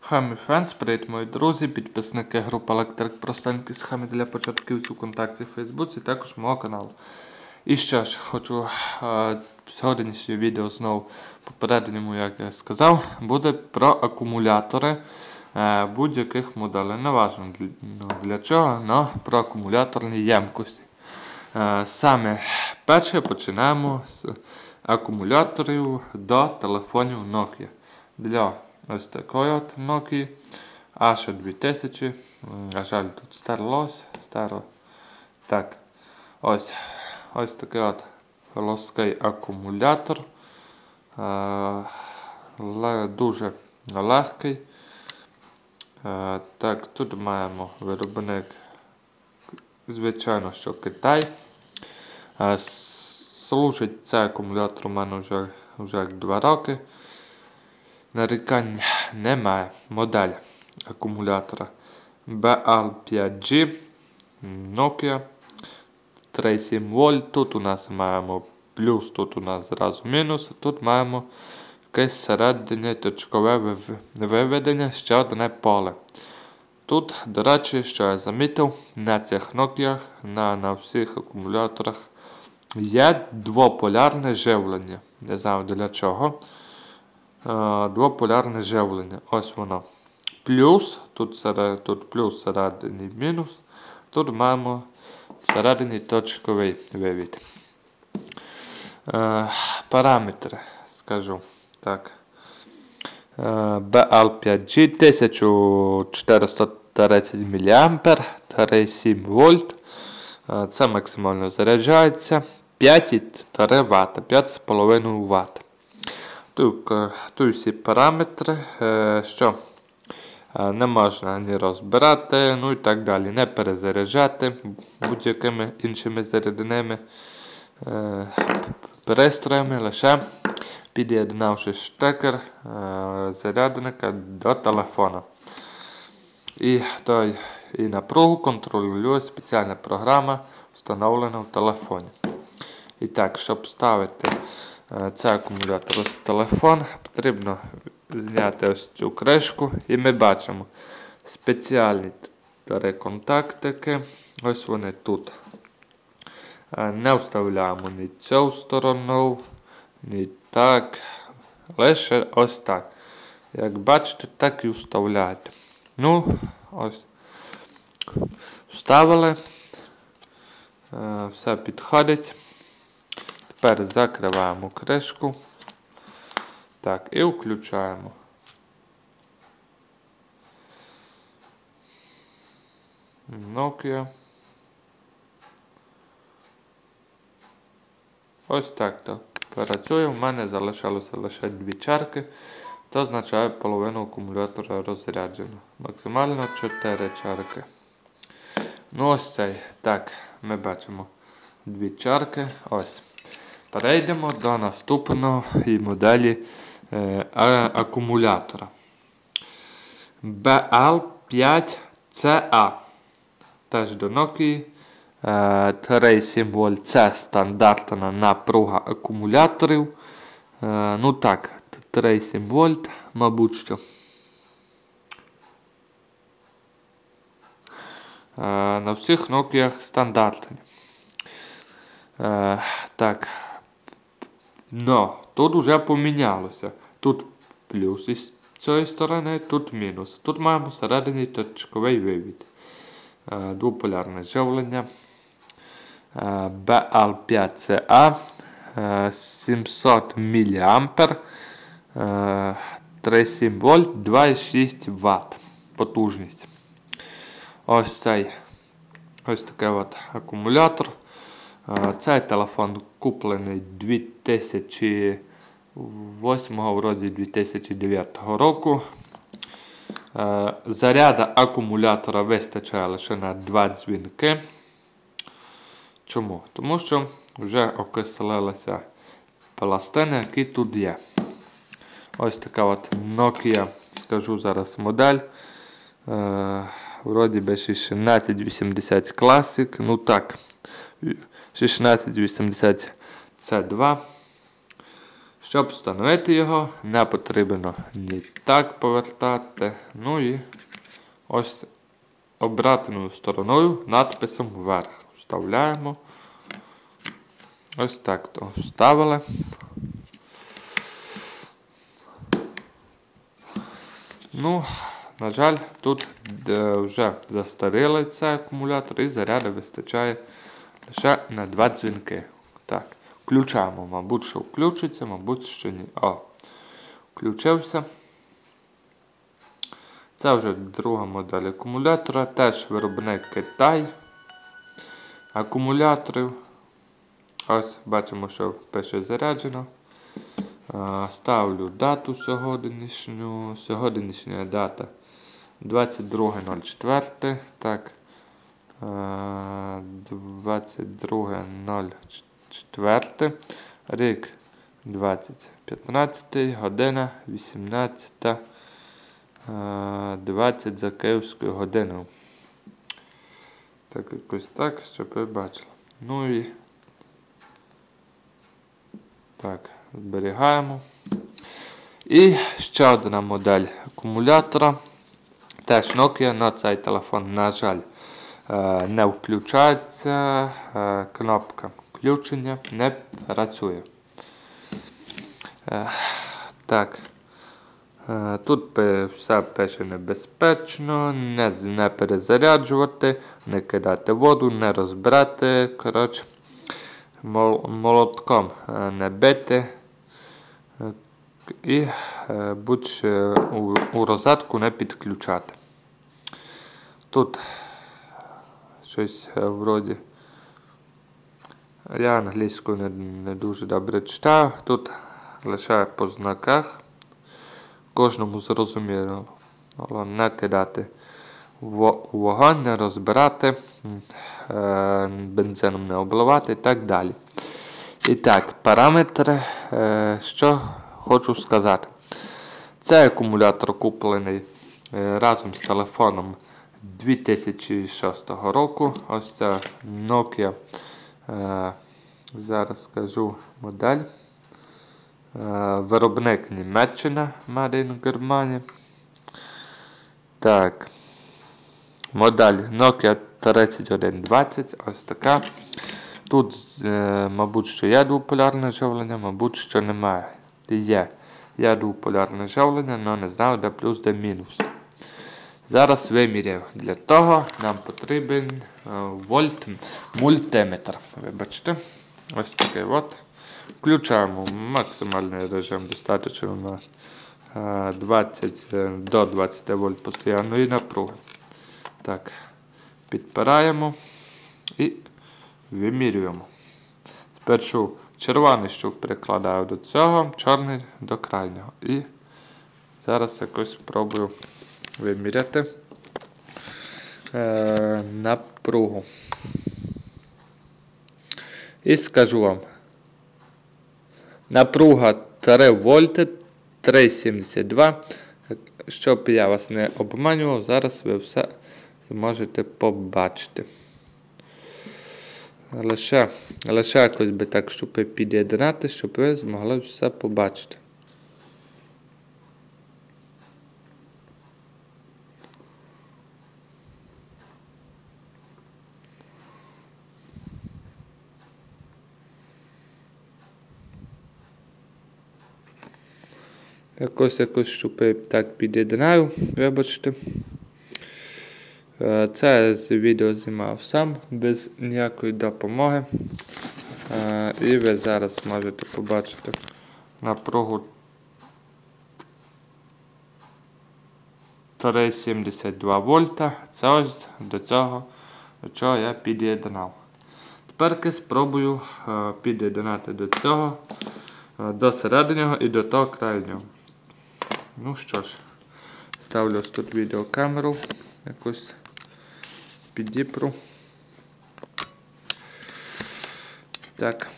Hi, my friends, привіт, мої друзі, підписники групи Електрик простенькі схеми для початківців ВКонтакті, Фейсбуці, також мого каналу. І що ж, хочу сьогоднішнє відео знову попередньому, як я сказав, буде про акумулятори будь-яких моделей. Не важливо для чого, але про акумуляторні ємкості. Саме перше починаємо з акумуляторів до телефонів Nokia. Для ось такої от Nokia H2000. На жаль, тут старо. Так. Ось такий от плоский акумулятор. Дуже легкий. Так, тут маємо виробник, звичайно, що Китай. Служить цей акумулятор у мене вже 2 роки. Нарікань немає. Модель акумулятора BL5G Nokia 3,7 вольт. Тут у нас маємо плюс, тут у нас зразу мінус. Тут маємо якесь середнє точкове виведення, ще одне поле. Тут, до речі, що я замітив, на цих Nokia, на всіх акумуляторах є двополярне живлення. Не знаю для чого. Двополярне живлення. Ось воно. Плюс, тут плюс всередині мінус. Тут маємо всередині точковий вивід. Параметри, скажу. Так. BL5G 1430 мА, 3,7 вольт. Це максимально заряджається. 5,3 Вт, 5,5 Вт. Тут всі параметри, що не можна ні розбирати, ну і так далі, не перезаряджати будь-якими іншими зарядними пристроями, лише під'єднавши штекер зарядника до телефона. І напругу контролює спеціальна програма, встановлена в телефоні. І так, щоб ставити цей акумулятор в телефон, потрібно зняти ось цю кришку, і ми бачимо спеціальні 3 контактики. Ось вони тут. Не вставляємо ні цю сторону, ні так, лише ось так. Як бачите, так і вставляєте. Ну, ось. Вставили. Все підходить. Тепер закриваємо кришку. Так, і включаємо. Nokia. Ось так то працює. У мене залишалося лише 2 чарки. Це означає, половину акумулятора розряджено. Максимально 4 чарки. Ну ось цей. Так, ми бачимо 2 чарки. Ось. Перейдемо до наступної моделі акумулятора. BL5CA. Теж до Nokia. 3,7 вольт. Це стандартна напруга акумуляторів. Ну так, 3,7 вольт, мабуть що. На всіх Nokia стандартні. Так. Но тут вже помінялося. Тут плюс із цієї сторони, тут мінус. Тут маємо всередині точковий вивід. Двополярне живлення. BL5CA 700 мА, 3,7 вольт, 2,6 Вт потужність. Ось такий от акумулятор. Цей телефон куплений 2008, вроді 2009 року. Заряда акумулятора вистачає лише на 2 дзвінки. Чому? Тому що вже окислилися пластини, які тут є. Ось така от Nokia, скажу зараз модель. Вроді би 1680 Classic. Ну так, 1680 C2. Щоб встановити його, не потрібно ні так повертати. Ну і ось обратною стороною надписом вверх. Вставляємо. Ось так то вставили. Ну, на жаль, тут вже застарілий цей акумулятор і заряду вистачає лише на 2 дзвінки. Так, включаємо, мабуть, що включиться, мабуть, що ні. О, включився. Це вже друга модель акумулятора, теж виробник Китай акумуляторів. Ось бачимо, що пише заряджено. Ставлю дату сьогоднішню. Сьогоднішня дата 22.04. Так. 22.04. Рік 2015. Година 18:20 за київською годиною. Так, якось так, щоб ви бачили. Ну і так, зберігаємо. І ще одна модель акумулятора. Теж Nokia, на цей телефон, на жаль, не включається. Кнопка включення не працює. Так. Тут все пише небезпечно, не перезаряджувати, не кидати воду, не розбирати, коротше, молотком не бити і будь-що у розетку не підключати. Тут щось вроді, я англійською не дуже добре читаю, тут лише по знаках. Кожному зрозуміло, не кидати вогонь, не розбирати, бензином не обливати і так далі. І так, параметри, що хочу сказати. Цей акумулятор куплений разом з телефоном 2006 року. Ось це Nokia, зараз скажу модель. Виробник Німеччина, Made in Germany. Так. Модель Nokia 3120, ось така. Тут, мабуть, що є двополярне живлення, мабуть, що немає. Є двополярне живлення, але не знаю, де плюс, де мінус. Зараз виміряю. Для того нам потрібен мультиметр. Вибачте. Ось такий от. Включаємо максимальний режим, достатньо на 20 до 20 вольт постійної напруги. Так, підпираємо і вимірюємо. Спершу червоний щуп прикладаю до цього, чорний до крайнього. І зараз якось спробую виміряти напругу. І скажу вам. Напруга 3 вольти, 3,72. Щоб я вас не обманював, зараз ви все зможете побачити. Лише якось би так, щоб під'єднати, щоб ви змогли все побачити. Якось, щоб так під'єднаю, вибачте. Це відео знімав сам, без ніякої допомоги. І ви зараз можете побачити напругу 3,72 вольта. Це ось до чого я під'єднав. Тепер спробую під'єднати до цього, до середнього і до того крайнього. Ну що ж, ставлю ось тут відеокамеру, якусь підіпру. Так.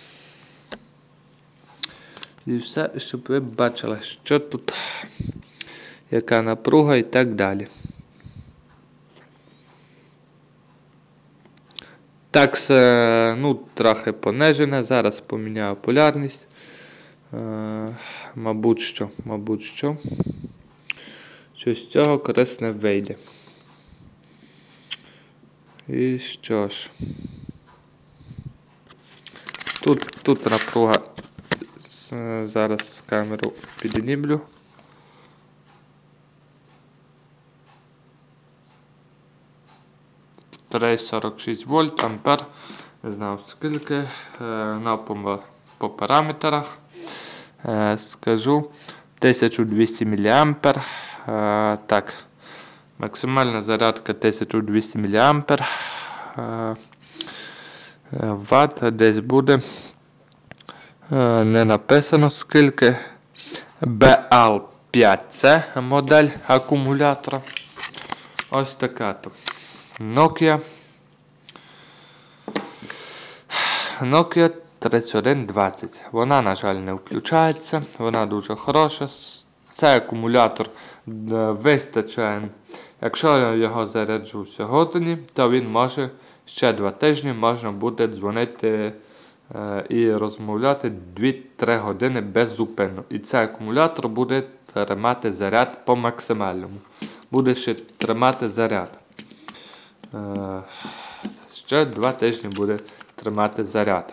І все, щоб ви бачили, що тут, яка напруга і так далі. Так, ну, трохи понижене, зараз поміняю полярність. Мабуть що. що з цього корисне вийде. І що ж. Тут напруга. Зараз камеру піднімлю. 3,46 вольт, ампер. Не знаю скільки. По параметрах. Скажу. 1200 мА. Так. Максимальна зарядка 1200 мА. Ватт десь буде. Не написано скільки. BL5C модель акумулятора. Ось така то. Nokia 3120. Вона, на жаль, не включається. Вона дуже хороша. Цей акумулятор вистачає. Якщо його заряджу сьогодні, то він може ще 2 тижні можна буде дзвонити і розмовляти 2-3 години беззупинно. І цей акумулятор буде тримати заряд по максимальному. Буде ще тримати заряд. Ще 2 тижні буде тримати заряд.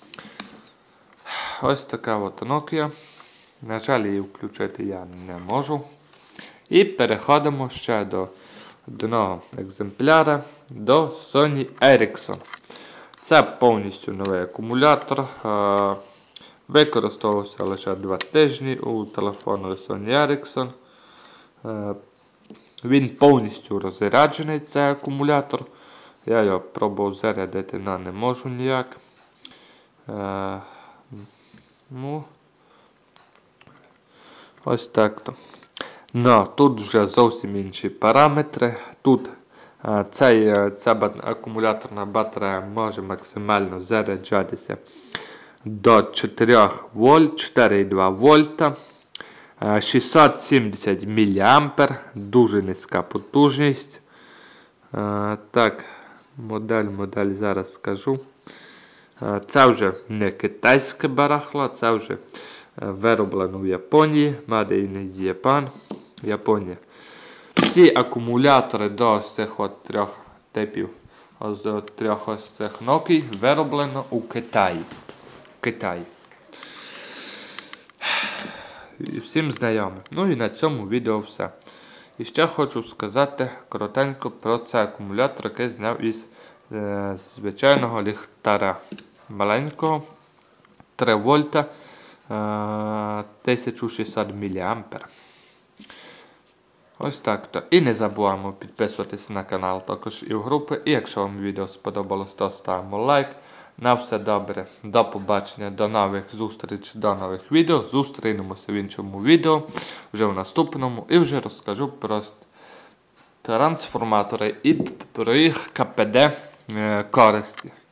Ось така от Nokia. На жаль, її включити я не можу. І переходимо ще до одного екземпляра, до Sony Ericsson. Це повністю новий акумулятор. Використовувався лише 2 тижні у телефону Sony Ericsson. Він повністю розряджений, цей акумулятор. Я його пробував зарядити, але не можу ніяк. Ось так-то. Тут вже зовсім інші параметри. Тут ця акумуляторна батарея може максимально заряджатися до 4 вольт, 4,2 вольта. 670 мА, дуже низька потужність. Так, модель зараз скажу. Це вже не китайське барахло, це вже вироблено в Японії, Made in Japan, Японія. Ці акумулятори до цих от 3 типів, з 3 ось цих Nokia вироблено у Китаї. І всім знайоме. Ну і на цьому відео все. І ще хочу сказати коротенько про цей акумулятор, який зняв із звичайного ліхтаря. Маленького, 3 вольта, 1600 мА. Ось так-то. І не забуваємо підписуватися на канал, також і в групи. І якщо вам відео сподобалось, то ставимо лайк. На все добре. До побачення, до нових зустрічей, до нових відео. Зустрінемося в іншому відео, вже в наступному. І вже розкажу про трансформатори і про їх КПД користі.